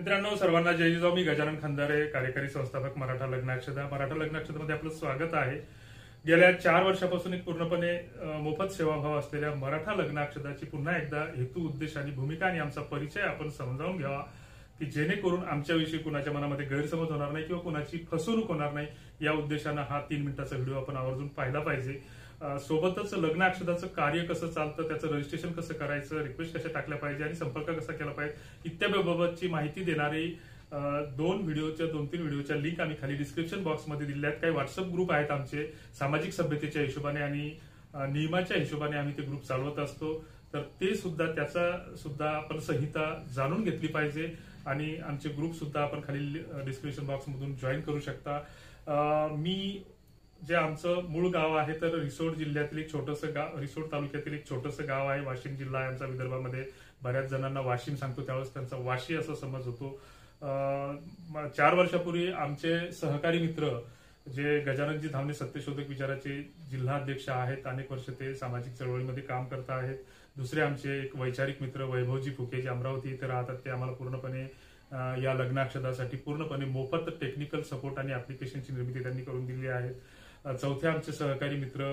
मित्रांनो, सर्वांना जय जिजाऊ. मी गजानन खंदारे, कार्यकारी संस्थापक मराठा लग्नाक्षदा. मराठा लग्नाक्षदामध्ये आपलं स्वागत आहे. गेल्या 4 वर्षापासून एक पूर्णपणे मोफत सेवाभाव असलेल्या मराठा लग्नाक्षदाची पुन्हा एकदा हेतू, उद्देश आणि भूमिका आणि आमचा परिचय आपण समजावून घ्यावा, की जेणेकरून आमच्याविषयी कुणाच्या मनामध्ये गैरसमज होणार नाही किंवा कुणाची फसवणूक होणार नाही. या उद्देशानं हा 3 मिनिटाचा व्हिडिओ आपण आवर्जून पाहिला पाहिजे. सोबतच लग्नाक्षदाचं कार्य कसं चालतं, त्याचं रजिस्ट्रेशन कसं करायचं, रिक्वेस्ट कशा टाकल्या पाहिजे आणि संपर्क कसा केला पाहिजे इत्यादीबाबतची माहिती देणारी 2-3 व्हिडिओच्या लिंक आम्ही खाली डिस्क्रिप्शन बॉक्समध्ये दिलेल्या आहेत. काही व्हॉट्सअप ग्रुप आहेत आमचे, सामाजिक सभ्यतेच्या हिशोबाने आणि नियमाच्या हिशोबाने आम्ही ते ग्रुप चालवत असतो. तर ते सुद्धा त्याचा सुद्धा आपण संहिता जाणून घेतली पाहिजे आणि आमचे ग्रुप सुद्धा आपण खाली डिस्क्रिप्शन बॉक्समधून जॉईन करू शकता. मी जे आमचं मूळ गाव आहे तर रिसोड जिल्ह्यातील एक छोटंसं गाव, रिसोड तालुक्यातील एक छोटंसं गाव आहे. वाशिम जिल्हा आहे आमचा. विदर्भामध्ये बऱ्याच जणांना वाशिम सांगतो त्यावेळेस त्यांचा वाशी असा समज होतो. 4 वर्षापूर्वी आमचे सहकारी मित्र जे गजाननजी धामणे सत्यशोधक विचाराचे जिल्हा अध्यक्ष आहेत, अनेक वर्ष ते सामाजिक चळवळीमध्ये काम करत आहेत. दुसरे आमचे एक वैचारिक मित्र वैभवजी फुके जे अमरावती इथे राहतात, ते आम्हाला पूर्णपणे या लग्नाक्षदासाठी पूर्णपणे मोफत टेक्निकल सपोर्ट आणि ऍप्लिकेशनची निर्मिती त्यांनी करून दिली आहे. चौथे आमचे सहकारी मित्र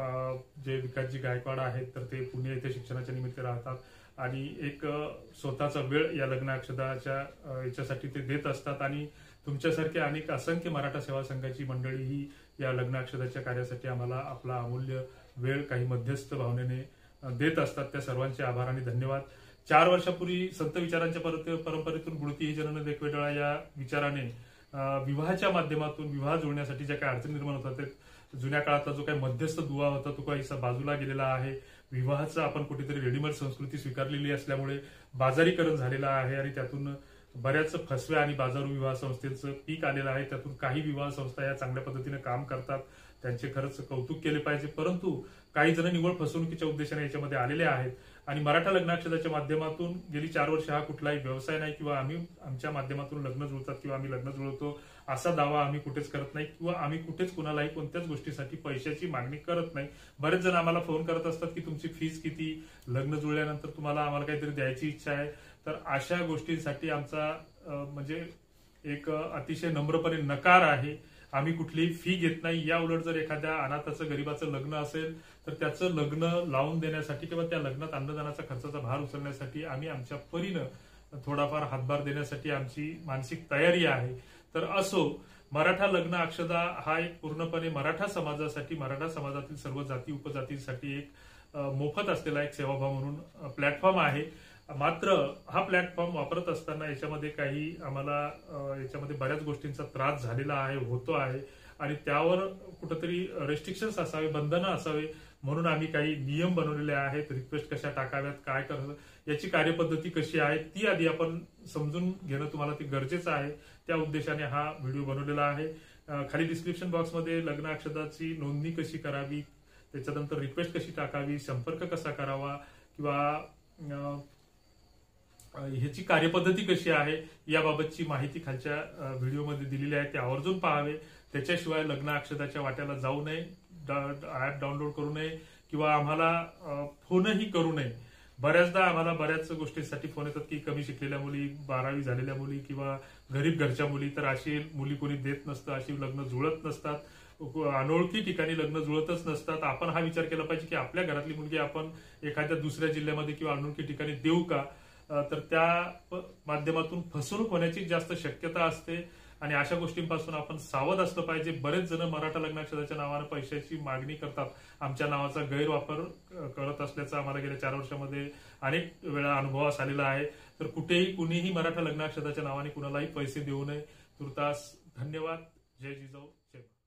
जे विकासजी गायकवाड आहेत, तर ते पुणे येथे शिक्षणाच्या निमित्त राहतात आणि एक स्वतःचा वेळ या लग्नाक्षदाच्या याच्यासाठी ते देत असतात. आणि तुमच्यासारखे अनेक असंख्य मराठा सेवा संघाची मंडळी ही या लग्नाक्षदाच्या कार्यासाठी आम्हाला आपला अमूल्य वेळ काही मध्यस्थ भावनेने देत असतात. त्या सर्वांचे आभार आणि धन्यवाद. 4 वर्षापूर्वी संत विचारांच्या परंपरेतून गुळती ही जनन देखवेडळा या विचाराने विवाहाच्या माध्यमातून विवाह जुळण्यासाठी ज्या काही अडचणी निर्माण होतात, ते जुन्या काळातला जो काही मध्यस्थ दुवा होता तो काहीसा बाजूला गेलेला आहे. विवाहाचं आपण कुठेतरी रेडीमेड संस्कृती स्वीकारलेली असल्यामुळे बाजारीकरण झालेलं आहे आणि त्यातून बऱ्याच फसव्या आणि बाजारू विवाह संस्थेचं पीक आलेलं आहे. त्यातून काही विवाह संस्था या चांगल्या पद्धतीने काम करतात, त्यांचे खरंच कौतुक केले पाहिजे. परंतु काही जण निव्वळ फसवणुकीच्या उद्देशाने याच्यामध्ये आलेले आहेत आणि मराठा लग्नाक्षदाच्या माध्यमातून गेली 4 वर्ष हा कुठलाही व्यवसाय नाही किंवा आम्ही आमच्या माध्यमातून लग्न जुळतात किंवा आम्ही लग्न जुळवतो असा दावा आम्ही कुठेच करत नाही किंवा आम्ही कुठेच कुणालाही कोणत्याच गोष्टीसाठी पैशाची मागणी करत नाही. बरेच जण आम्हाला फोन करत असतात की तुमची फीस किती, लग्न जुळल्यानंतर तुम्हाला आम्हाला काहीतरी द्यायची इच्छा आहे. तर अशा गोष्टींसाठी आमचा म्हणजे एक अतिशय नम्रपणे नकार आहे. आम्ही कुठलीही फी घेत नाही. या उलट जर एखाद्या अनाथाचं, गरीबाचं लग्न असेल तर त्याचं लग्न लावून देण्यासाठी किंवा त्या लग्नात अन्नदानाचा खर्चाचा भार उचलण्यासाठी आम्ही आमच्या परीनं थोडाफार हातभार देण्यासाठी आमची मानसिक तयारी आहे. तर असो, मराठा लग्न अक्षदा हा एक पूर्णपणे मराठा समाजासाठी, मराठा समाजातील सर्व जाती उपजातींसाठी एक मोफत असलेला एक सेवाभाव म्हणून प्लॅटफॉर्म आहे. मात्र हा प्लॅटफॉर्म वापरत असताना याच्यामध्ये काही आम्हाला याच्यामध्ये बऱ्याच गोष्टींचा त्रास झालेला आहे, होतो आहे आणि त्यावर कुठेतरी रेस्ट्रिक्शन्स असावे, बंधनं असावे म्हणून आम्ही काही नियम बनवलेले आहेत. रिक्वेस्ट कशा टाकाव्यात, काय करायचं, याची कार्यपद्धती कशी आहे ती आधी आपण समजून घेणं तुम्हाला ते गरजेचं आहे. त्या उद्देशाने हा व्हिडिओ बनवलेला आहे. खाली डिस्क्रिप्शन बॉक्समध्ये लग्नाक्षदाची नोंदणी कशी करावी, त्याच्यानंतर रिक्वेस्ट कशी टाकावी, संपर्क कसा करावा किंवा ह्याची कार्यपद्धती कशी आहे याबाबतची माहिती खालच्या व्हिडिओमध्ये दिलेली आहे. ते आवर्जून पाहावे. त्याच्याशिवाय लग्न अक्षदाच्या वाट्याला जाऊ नये, ऍप डाउनलोड करू नये किंवा आम्हाला फोनही करू नये. बऱ्याचदा आम्हाला बऱ्याच गोष्टींसाठी फोन येतात की कमी शिकलेल्या मुली, 12वी झालेल्या मुली किंवा गरीब घरच्या मुली, तर अशी मुली कोणी देत नसतं, अशी लग्न जुळत नसतात, अनोळखी ठिकाणी लग्न जुळतच नसतात. आपण हा विचार केला पाहिजे की आपल्या घरातली मुलगी आपण एखाद्या दुसऱ्या जिल्ह्यामध्ये किंवा अनोळखी ठिकाणी देऊ का, तर त्या माध्यमातून फसवणूक होण्याची जास्त शक्यता असते आणि अशा गोष्टींपासून आपण सावध असलं पाहिजे. बरेच जण मराठा लग्नाक्षदाच्या नावानं पैशाची मागणी करतात, आमच्या नावाचा गैरवापर करत असल्याचा आम्हाला गेल्या 4 वर्षामध्ये अनेक वेळा अनुभवास आलेला आहे. तर कुठेही कुणीही मराठा लग्नाक्षदाच्या नावाने कुणालाही पैसे देऊ नये. तुर्तास धन्यवाद. जय जिजाऊ. जय